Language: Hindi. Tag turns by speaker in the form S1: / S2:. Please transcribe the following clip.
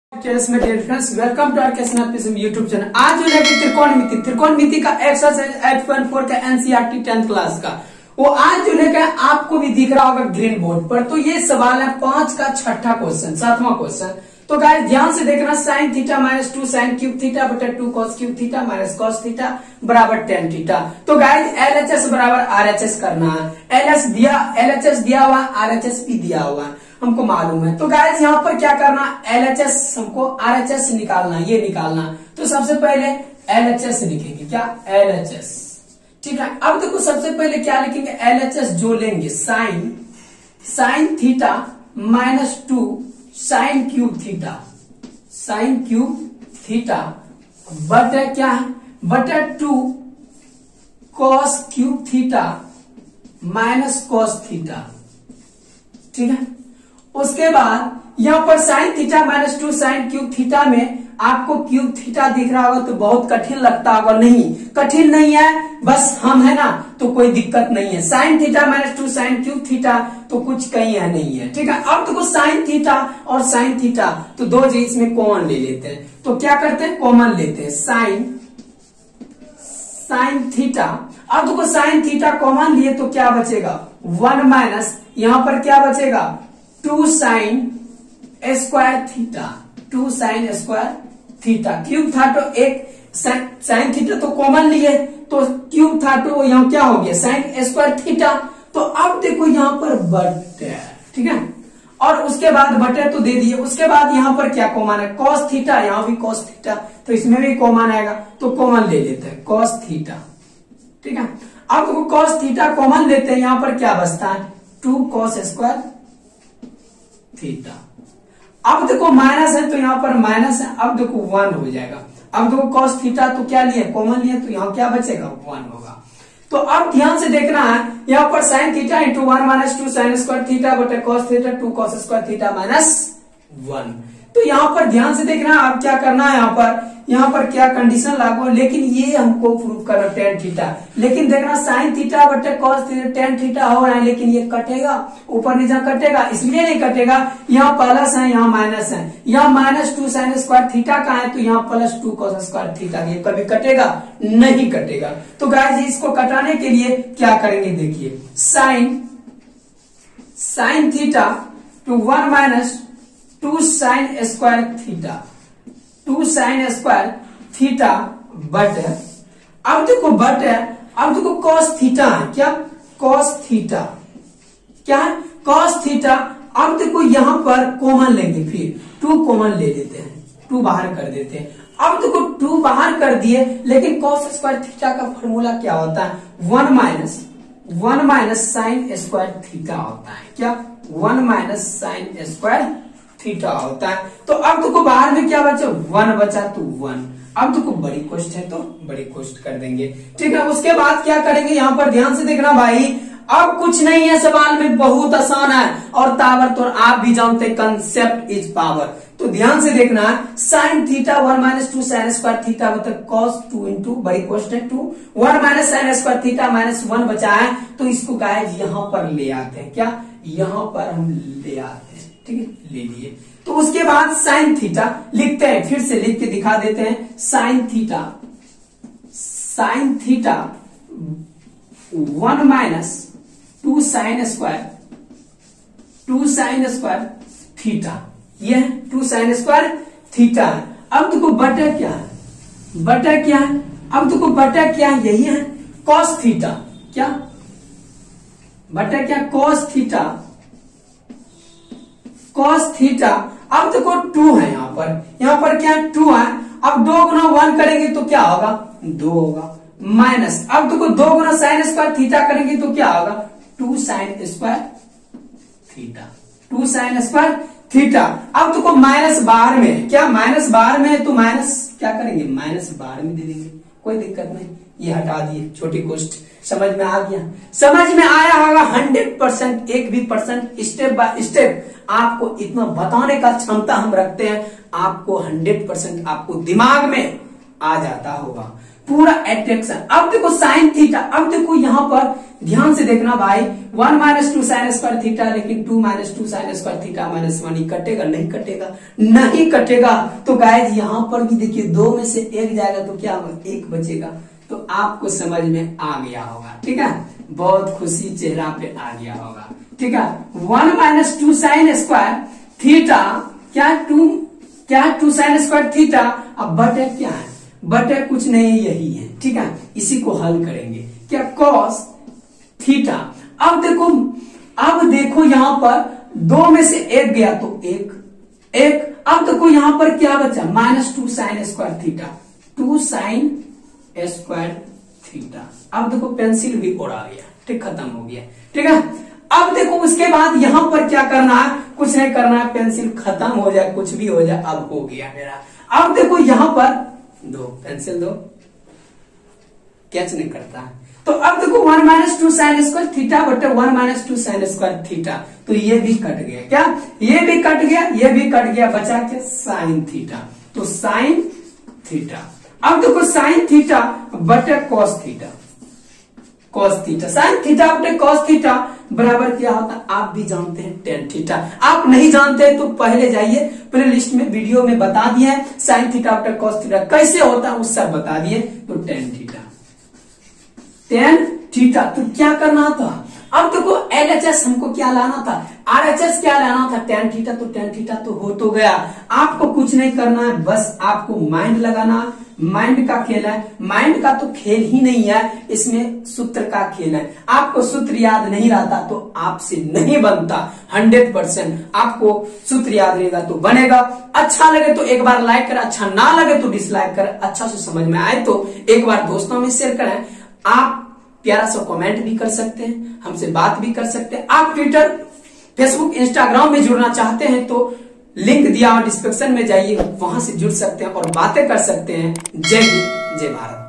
S1: Welcome to our YouTube channel. आज जो लेकर त्रिकोणमिति का एक्सरसाइज 8.4 का एनसीईआरटी 10th क्लास का वो आज जो लेकर आपको भी दिख रहा होगा ग्रीन बोर्ड पर। तो ये सवाल है 5 का छठा क्वेश्चन, 7वां क्वेश्चन। तो गाइस ध्यान से देखना, sine theta minus 2 sine cube theta बटा 2 cos cube theta minus cos theta बराबर tan थीटा। तो गाइस LHS बराबर RHS करना है। LHS दिया हुआ, RHS भी दिया हुआ है, हमको मालूम है। तो गाइस यहाँ पर क्या करना, LHS हमको RHS निकालना, ये निकालना। तो सबसे पहले LHS लिखेंगे, क्या LHS, ठीक है। अब देखो सबसे पहले क्या लिखेंगे, LHS जो लेंगे sine theta minus 2 sine cube theta बटे क्या है, बटे 2 cos cube theta minus cos theta, ठीक है। उसके बाद यहां पर sine theta minus 2 sine cube theta में आपको क्यूब थीटा दिख रहा होगा तो बहुत कठिन लगता होगा। नहीं, कठिन नहीं है, बस हम है ना, तो कोई दिक्कत नहीं है। Sine theta minus 2 sine cube theta तो कुछ कहीं है नहीं है, ठीक है। अब देखो साइन थीटा और साइन थीटा तो दो चीज इसमें कॉमन ले लेते हैं। तो क्या करते हैं, कॉमन लेते हैं, साइन थीटा। अब देखो साइन थीटा कॉमन लिए तो क्या बचेगा, 1 माइनस यहां पर क्या बचेगा 2 sine square theta, 2 sine square theta. Cube था तो एक साइन थीटा तो कॉमन लिए तो क्यूब था तो यहाँ क्या हो गया साइन स्क्वायर थीटा। तो अब देखो यहाँ पर बटे, ठीक है, और उसके बाद बटे तो दे दिए। उसके बाद यहाँ पर क्या कॉमन है, कॉस थीटा, यहाँ भी कॉस थीटा तो इसमें भी कॉमन आएगा तो कॉमन ले लेते हैं कॉस थीटा, ठीक है। अब देखो कॉस थीटा कॉमन लेते हैं, यहाँ पर क्या बचता है 2 कॉस स्क्वायर थीटा। अब देखो माइनस है तो यहाँ पर माइनस है, अब देखो 1 हो जाएगा। अब देखो cos थीटा तो क्या लिए, कॉमन लिए तो यहाँ क्या बचेगा 1 होगा। तो अब ध्यान से देखना है, यहाँ पर sine theta into 1 minus 2 sine square theta बटे cos theta 2 cos square theta minus 1। तो यहाँ पर ध्यान से देखना है, अब क्या करना है, यहाँ पर क्या कंडीशन लागू है, लेकिन ये हमको प्रूव करना tan थीटा। लेकिन देखना साइन थीटा बटे कॉस थीटा tan थीटा हो रहा है, लेकिन ये कटेगा, ऊपर नीचे कटेगा, इसलिए नहीं कटेगा। यहाँ प्लस है, यहाँ माइनस है, यहाँ माइनस 2 साइन स्क्वायर थीटा का है तो यहाँ प्लस 2 कॉस स्क्वायर थीटा, ये कभी कटेगा नहीं कटेगा। तो गाइस इसको कटाने के लिए क्या करेंगे, देखिए sine theta to 1 minus 2 sine square theta, 2 sine square theta बटे, अब देखो बटे, अब देखो कॉस थीटा है, क्या कॉस थीटा, क्या है कॉस थीटा। अब देखो यहां पर कॉमन लेंगे, फिर 2 कॉमन ले लेते हैं, 2 बाहर कर देते हैं। अब देखो 2 बाहर कर दिए, लेकिन कॉस स्क्वायर थीटा का फॉर्मूला क्या होता है, 1 माइनस साइन स्क्वायर थीटा होता है, क्या 1 माइनस साइन स्क्वायर थीटा होता है। तो अब देखो बाहर में क्या बचा, 1 बचा तो 1। अब देखो बड़ी कोष्ट है तो बड़ी कोष्ट कर देंगे, ठीक है। उसके बाद क्या करेंगे, यहाँ पर ध्यान से देखना भाई, अब कुछ नहीं है सवाल में, बहुत आसान है और ताबड़तोड़ आप भी जानते, कंसेप्ट इज पावर। तो ध्यान से देखना, sine theta 1 minus 2 sine square theta मतलब कॉस 2 इंटू बड़ी कोष्ट है 2, 1 minus sine square theta minus 1 बचा है। तो इसको गाइस यहाँ पर ले आते हैं, क्या यहाँ पर हम ले आते हैं, ठीक है, ले लिए। तो उसके बाद साइन थीटा लिखते हैं, फिर से लिख के दिखा देते हैं, sine theta 1 minus 2 sine square theta, ये 2 साइन स्क्वायर थीटा है। अब देखो बटा क्या है, अब देखो बटा क्या है, यही है कॉस थीटा, क्या बटा क्या कॉस थीटा। अब देखो 2 है, यहाँ पर क्या 2 है। अब 2 गुना 1 करेंगे तो क्या होगा 2 होगा, माइनस अब देखो 2 गुना साइन स्क्वायर थीटा करेंगे तो क्या होगा 2 sine square theta, 2 sine square theta. अब देखो माइनस बाहर में है, क्या माइनस बाहर में है तो माइनस क्या करेंगे, माइनस बाहर में दे देंगे, कोई दिक्कत नहीं, ये हटा दिए, छोटी कोष्ट। समझ में आ गया, समझ में आया होगा 100%, एक भी परसेंट स्टेप बाय स्टेप आपको इतना बताने का क्षमता हम रखते हैं, आपको 100% आपको दिमाग में आ जाता होगा। पूरा एट्रैक्शन। अब देखो साइन थीटा, अब देखो यहां पर ध्यान से देखना भाई, 1 माइनस 2 साइन स्क्वायर थीटा, लेकिन 2 minus 2 sine square theta minus 1 कटेगा, नहीं कटेगा, नहीं कटेगा। तो गाइस यहां पर भी देखिए 2 में से 1 जाएगा तो क्या होगा, 1 बचेगा। तो आपको समझ में आ गया होगा, ठीक है, बहुत खुशी चेहरा पे आ गया होगा, ठीक है। 1 माइनस 2 साइन स्क्वायर थीटा, क्या 2 साइन स्क्वायर थीटा, अब बटे क्या है, बटे कुछ नहीं यही है, ठीक है। इसी को हल करेंगे, क्या कॉस थीटा। अब देखो यहां पर 2 में से 1 गया तो 1। अब देखो यहां पर क्या बचा, minus 2 sine square theta, 2 sine square theta. अब देखो पेंसिल भी उड़ा गया, ठीक, खत्म हो गया, ठीक है। अब देखो उसके बाद यहां पर क्या करना है, कुछ नहीं करना है, पेंसिल खत्म हो जाए, कुछ भी हो जाए, अब हो गया मेरा। अब देखो यहां पर दो पेंसिल दो, कैच नहीं करता है। तो अब देखो 1 माइनस 2 साइन स्क्वायर थीटा बटे 1 माइनस 2 साइन स्क्वायर थीटा, तो ये भी कट गया, क्या ये भी कट गया, ये भी कट गया, बचा क्या साइन थीटा, तो साइन थीटा। अब देखो साइन थीटा बटे cos theta, cos theta, sine theta बटे कॉस थीटा बराबर क्या होता है, आप भी जानते हैं टेन थीटा। आप नहीं जानते हैं तो पहले जाइए प्ले लिस्ट में, वीडियो में बता दिए हैं साइन थीटा बटे कॉस थीटा कैसे होता है, वो सब बता दिए। तो टेन थीटा, टेन थीटा, तो क्या करना था, अब देखो LHS हमको क्या लाना था, RHS क्या लाना था, टेन थीटा, तो टेन थीटा तो हो तो गया। आपको कुछ नहीं करना है, बस आपको माइंड लगाना, माइंड का खेल है, माइंड का तो खेल ही नहीं है, इसमें सूत्र का खेल है। आपको सूत्र याद नहीं रहता तो आपसे नहीं बनता, 100% आपको सूत्र याद रहेगा तो बनेगा। अच्छा लगे तो एक बार लाइक करें, अच्छा ना लगे तो डिसलाइक करें, अच्छा से समझ में आए तो एक बार दोस्तों में शेयर करें। आप प्यारा सा कमेंट भी कर सकते हैं, हमसे बात भी कर सकते हैं। आप ट्विटर, फेसबुक, इंस्टाग्राम में जुड़ना चाहते हैं तो लिंक दिया हुआ डिस्क्रिप्शन में जाइए, वहां से जुड़ सकते हैं और बातें कर सकते हैं। जय हिंद, जय भारत।